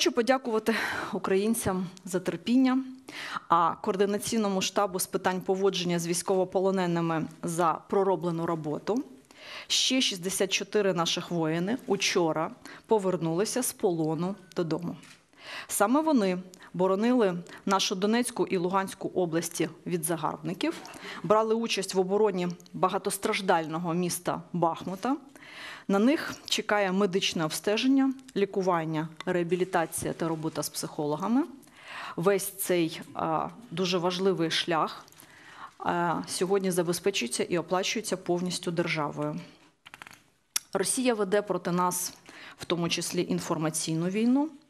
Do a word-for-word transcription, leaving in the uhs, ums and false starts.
Хочу подякувати українцям за терпіння, а Координаційному штабу з питань поводження з військовополоненими за пророблену роботу. Ще шістдесят чотири наших воїни учора повернулися з полону додому. Саме вони боронили нашу Донецьку і Луганську області від загарбників, брали участь в обороні багатостраждального міста Бахмута. На них чекає медичне обстеження, лікування, реабілітація та робота з психологами. Весь цей а, дуже важливий шлях а, сьогодні забезпечується і оплачується повністю державою. Росія веде проти нас, в тому числі, інформаційну війну.